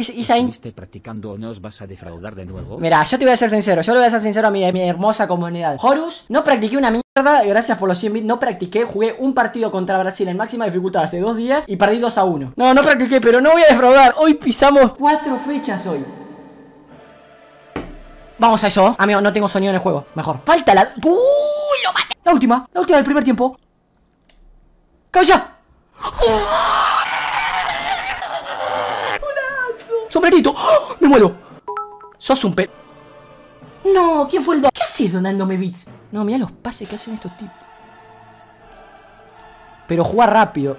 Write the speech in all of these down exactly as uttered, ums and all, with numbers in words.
Esa in... ¿Estás practicando o nos vas a defraudar de nuevo? Mira, yo te voy a ser sincero. Yo le voy a ser sincero a mi, a mi hermosa comunidad. Horus, no practiqué una mierda. Gracias por los cien bits. No practiqué. Jugué un partido contra Brasil en máxima dificultad hace dos días y perdí dos a uno. No, no practiqué, pero no voy a defraudar. Hoy pisamos cuatro fechas hoy. Vamos a eso. Amigo, no tengo sonido en el juego. Mejor. Falta la... ¡Uy! ¡Lo maté! La última. La última del primer tiempo. ¡Cabeza! ¡Sombrerito! ¡Oh! ¡Me muero! Sos un pe... No, ¿quién fue el do? ¿Qué haces donándome bits? No, mira los pases que hacen estos tipos. Pero juega rápido.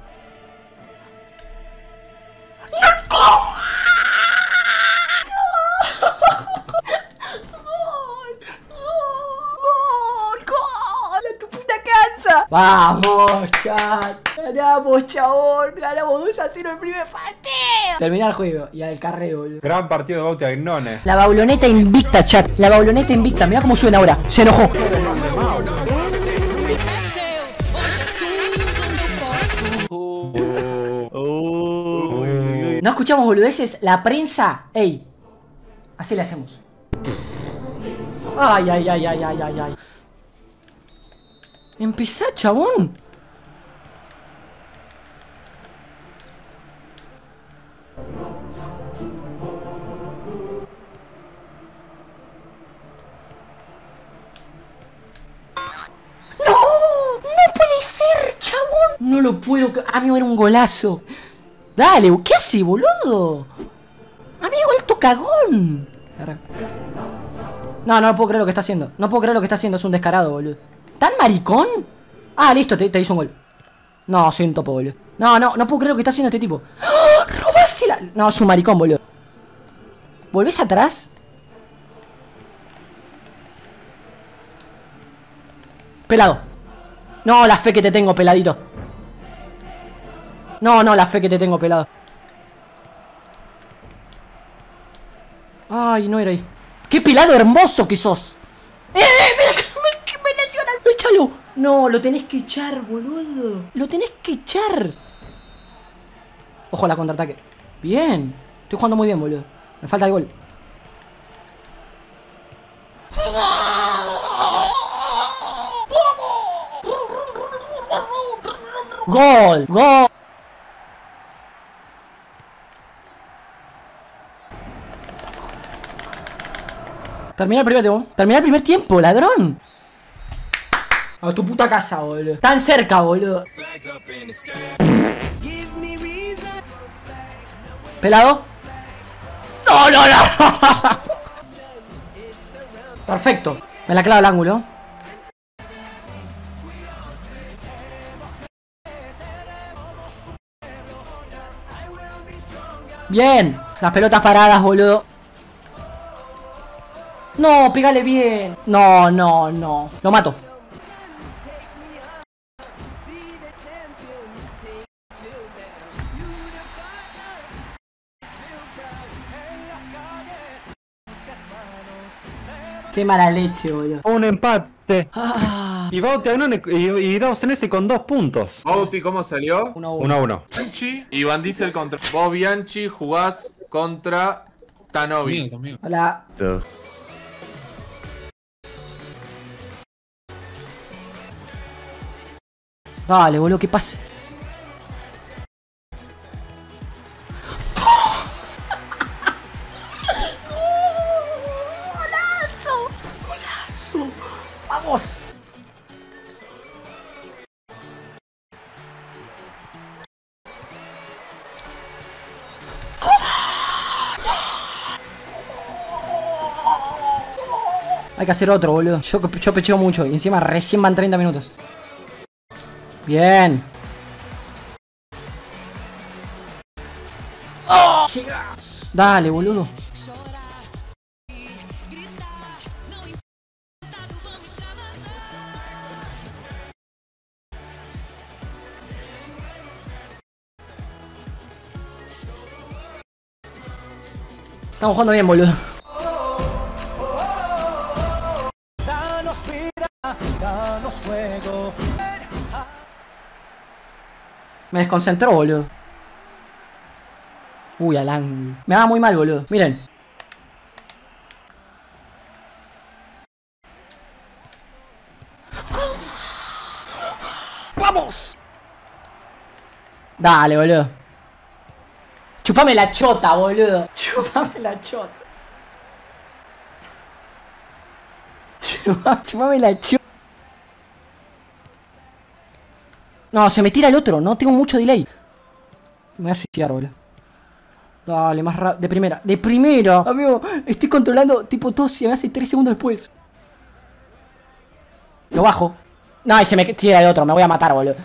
Vamos, chat. Ganamos, chabón. Ganamos dos a cero el primer partido. Terminar el juego y al carreo, boludo. Gran partido de Bauti Agnone. La bauloneta invicta, chat. La bauloneta invicta. Mirá cómo suena ahora. Se enojó. No escuchamos boludeces. La prensa. Ey. Así le hacemos. Ay, ay, ay, ay, ay, ay, ay. Empezá, chabón. ¡No! ¡No puede ser, chabón! No lo puedo... Amigo, era un golazo. Dale, ¿qué hace, boludo? Amigo, alto cagón. No, no, no puedo creer lo que está haciendo. No puedo creer lo que está haciendo, es un descarado, boludo. ¿Tan maricón? Ah, listo, te, te hizo un gol. No, soy un topo, boludo. No, no, no puedo creer lo que está haciendo este tipo. ¡Oh! ¡Robásela! No, es un maricón, boludo. ¿Volvés atrás? Pelado. No, la fe que te tengo, peladito. No, no, la fe que te tengo, pelado. Ay, no era ahí. ¡Qué pelado hermoso que sos! ¡Eh, eh! ¡Mira que me, que me lesiona! ¡Échalo! No, lo tenés que echar, boludo. Lo tenés que echar. Ojo la contraataque. Bien. Estoy jugando muy bien, boludo. Me falta el gol. ¡Gol! ¡Gol! Termina el primer tiempo. Termina el primer tiempo, ladrón. A tu puta casa, boludo. Tan cerca, boludo. ¿Pelado? ¡No, no, no! Perfecto. Me la clava el ángulo. Bien. Las pelotas paradas, boludo. No, pégale bien. No, no, no. Lo mato. Qué mala leche, boludo. Un empate. Ah. Y Bauti Agnone y, y Dawson S con dos puntos. Bauti, ¿cómo salió? uno uno a uno. Bianchi y Van Diesel contra... Vos, Bianchi, jugás contra Tanovi. Hola. Dale, boludo, ¿qué pasa? ¡Golazo! ¡Golazo! ¡Vamos! Hay que hacer otro, boludo. Yo, yo pecheo mucho y encima recién van treinta minutos. Bien. Oh, dale, boludo. Estamos jugando bien, boludo. Danos vida, danos fuego. Me desconcentró, boludo. Uy, al ángulo. Me va muy mal, boludo. Miren. ¡Vamos! Dale, boludo. Chupame la chota, boludo. Chupame la chota. Chupame la chota. No, se me tira el otro. No tengo mucho delay. Me voy a suicidar, boludo. Dale, más rápido. De primera. De primera. Amigo, estoy controlando tipo tos y me hace tres segundos después. Lo bajo. No, y se me tira el otro. Me voy a matar, boludo.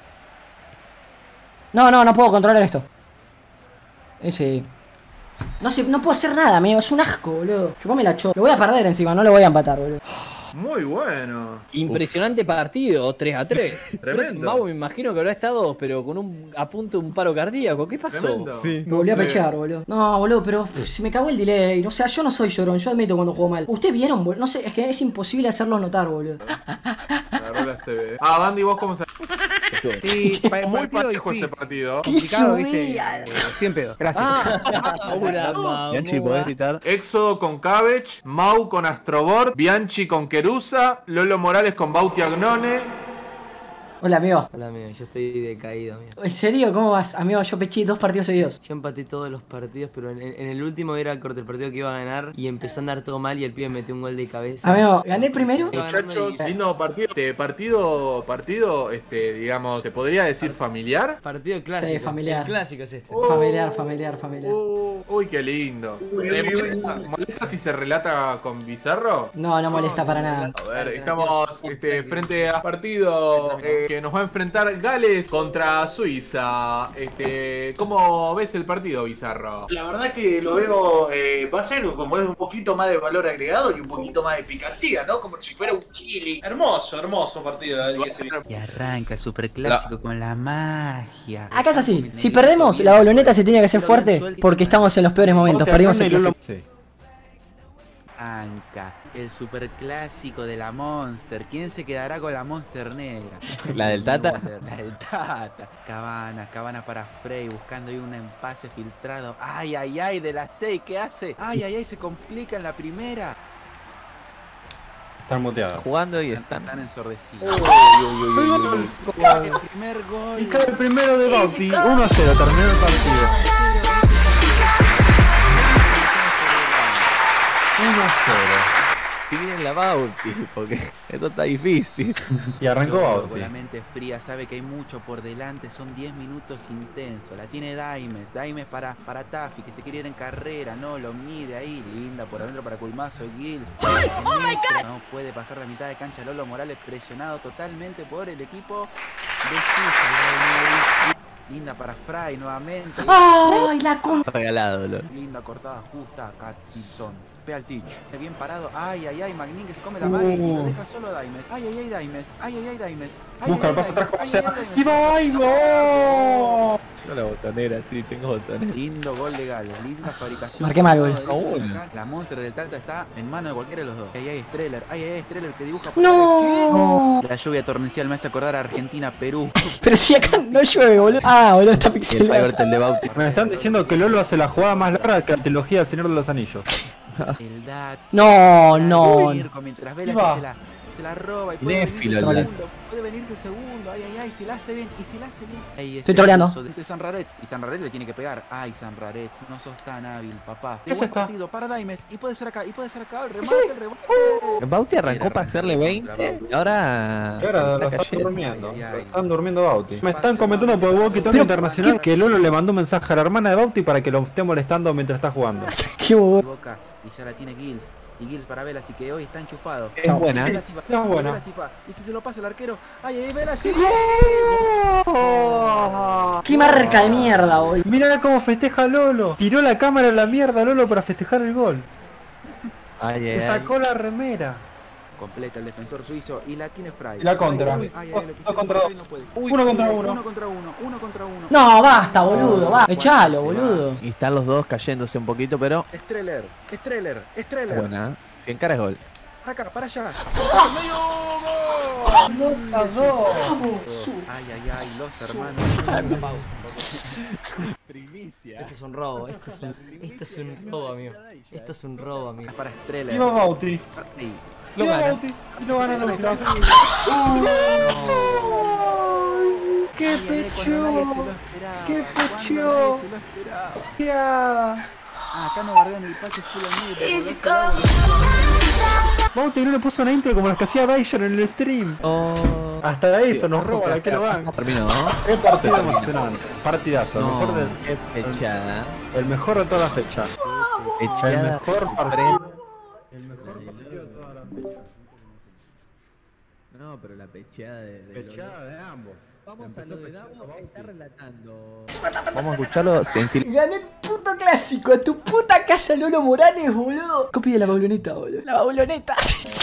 No, no, no puedo controlar esto. Ese. No sé, no puedo hacer nada, amigo. Es un asco, boludo. Chupame la chota. Lo voy a perder encima, no lo voy a empatar, boludo. Muy bueno. Impresionante Uf. partido, tres a tres. Tremendo. Mau me imagino que habrá estado, pero con un a punto de un paro cardíaco. ¿Qué pasó? Tremendo. Sí. Me volví a pechear, boludo. No, boludo, pero pff, se me cagó el delay. O sea, yo no soy llorón, yo admito cuando juego mal. ¿Ustedes vieron, boludo? No sé, es que es imposible hacerlo notar, boludo. Agarró la C B. Ah, Bandy, ¿vos cómo se...? Sí, pa- Muy partido parejo ese difícil. partido. ¿Qué Complicado, ¿viste? subía? Eh, cien pedos. Gracias. Ah, una mamá. Bianchi, ¿podés gritar? Éxodo con Cabbage, Mau con Astrobord, Bianchi con Kerusa, Lolo Morales con Bauti Agnone. Hola, amigo. Hola amigo, yo estoy decaído, amigo. ¿En serio? ¿Cómo vas? Amigo, yo peché dos partidos seguidos. Yo empaté todos los partidos, pero en, en el último era corto el partido que iba a ganar y empezó a andar todo mal y el pibe metió un gol de cabeza. Amigo, ¿gané el primero? Muchachos, lindo partido. Este partido, partido, este, digamos, ¿se podría decir familiar? Partido clásico. Sí, familiar. El clásico es este. Oh. Familiar, familiar, familiar. Uh, uy, qué lindo. ¿Le molesta, molesta si se relata con Bizarro? No, no molesta para nada. A ver, estamos este, frente a partido eh, que nos va a enfrentar Gales contra Suiza. Este, ¿cómo ves el partido, Bizarro? La verdad que lo veo, eh, va a ser como es un poquito más de valor agregado y un poquito más de picantía, ¿no? Como si fuera un chili. Hermoso, hermoso partido el que se viene. Y arranca el superclásico con la magia. Acá es así. Si perdemos, la boloneta se tiene que hacer fuerte porque estamos en los peores momentos. Perdimos el clásico. Sí. Arranca el superclásico de la Monster. ¿Quién se quedará con la Monster negra? ¿La del Tata? La del Tata. Cabana, Cabana para Frey, buscando ahí un empase filtrado. Ay, ay, ay, de la seis, ¿qué hace? Ay, ay, ay, se complica en la primera. Están muteados. Jugando y están. Están ensordecidos. El primer gol. Y cae el primero de Bauti. uno a cero, terminó el partido. uno a cero. Miren la Bauti, porque esto está difícil. Y arrancó Bauti. Con la mente fría, sabe que hay mucho por delante, son diez minutos intensos. La tiene Daimes, Daimes para, para Taffy, que se quiere ir en carrera, no, lo mide ahí, linda por adentro para Culmazo, Gills. ¡Oh, my God! No puede pasar la mitad de cancha, Lolo Morales presionado totalmente por el equipo de Suiza. Linda para Fry nuevamente. ¡Ay, la con... Regalado, Lolo. Linda cortada justa, Cattinson. Ve al Teach. Bien parado. Ay, ay, ay, Magnin que se come la Maggie y lo deja solo Daimes. Ay, ay, ay, Daimes. Ay, ay, ay, Daimes. Busca el pase atrás como sea. ¡Y va! ¡Y gol! No la botonera, sí, tengo botonera. Lindo gol de Gales, linda fabricación. Marqué mal, gol. Acá, la Monster del Tata está en mano de cualquiera de los dos. Ay, ay, Streller. Ay, ay, Streller que dibuja por ¡No! la lluvia torrencial me hace acordar a Argentina, Perú. Pero si acá no llueve, boludo. Ah, boludo, está El pixelado. Fivertel de Bauti. Me están diciendo que Lolo hace la jugada más larga que la trilogía del Señor de los Anillos. El Dat. No, no. Mirko, mientras Vela Iba. se la, se la roba y puede Néfilo, venirse el el segundo. Puede venirse el segundo. Ay, ay, ay, si la hace bien. Y si la hace bien. Ahí Estoy troleando. De San Raretz. Y San Raretz le tiene que pegar. Ay, San Raretz, no sos tan hábil, papá. De Eso buen está. partido para Daimes. Y puede ser acá. Y puede ser acá. El remate, el remate. Bauti arrancó para hacerle veinte y ahora. Y ahora se lo está están cayendo. durmiendo. Ay, ay. Lo están durmiendo Bauti. Me están comentando por Walkie Talkie Internacional que Lolo le mandó un mensaje a la hermana de Bauti para que lo esté molestando mientras está jugando. Qué boludo. Boca. Y ya la tiene Gills. Y Gills para Vela, así que hoy está enchufado. Es buena, Y ¿eh? Vela sí va, Es buena. Vela sí va. Y si se lo pasa el arquero. Ay, ay, Vela sí. Qué marca de mierda, boludo. Mirá cómo festeja Lolo. Tiró la cámara a la mierda Lolo para festejar el gol. Ay, Le ay, ay. sacó la remera. Completa el defensor suizo y la tiene Fry. Y la contra. Ay, ay, ay, lo pisó, Dos contra Fry dos. no puede. Uno contra uno. Uno contra uno. Uno contra uno. No, basta, boludo. Va. Echalo, boludo. Y están los dos cayéndose un poquito, pero. Streller. Streller. Streller. Buena. Si encara es gol. para acá, para allá. Dos a dos. Ay, ay, ay, los hermanos. Primicia. Esto es un robo, esto es un, esto es un robo, amigo. Esto es un robo, amigo. Para Estrella. Iba Bauti. Ahí. Lo gana. Bauti. Y lo gana los dos. ¡Qué Ay, ay, ay, cuando nadie se pecho! lo esperaba, ¡Qué cuando pecho! nadie se lo esperaba. ¡Qué hada! Ah, acá no guardan el pache full negro. Bauti no le puso una intro como las que hacía Dyson en el stream. Oh. Hasta eso nos roba la que lo dan. Terminó. Qué partido emocionante. Partidazo. El No, mejor del, qué fechada. el mejor de toda la fecha. El Fechada. mejor partido. El mejor partido de toda la fecha. No, pero la pecheada de... de Fechada de ambos. Vamos a lo de Davo, está relatando. Vamos a escucharlo sencillo. Gané el puto clásico a tu puta casa, Lolo Morales, boludo. Copia de la bauloneta, boludo. La bauloneta.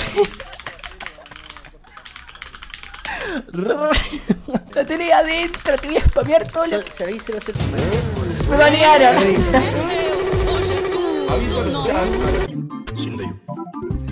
La tenés adentro, te voy a spamear todo lo... Se lo hice, lo sé. Me banearon. Aviso a los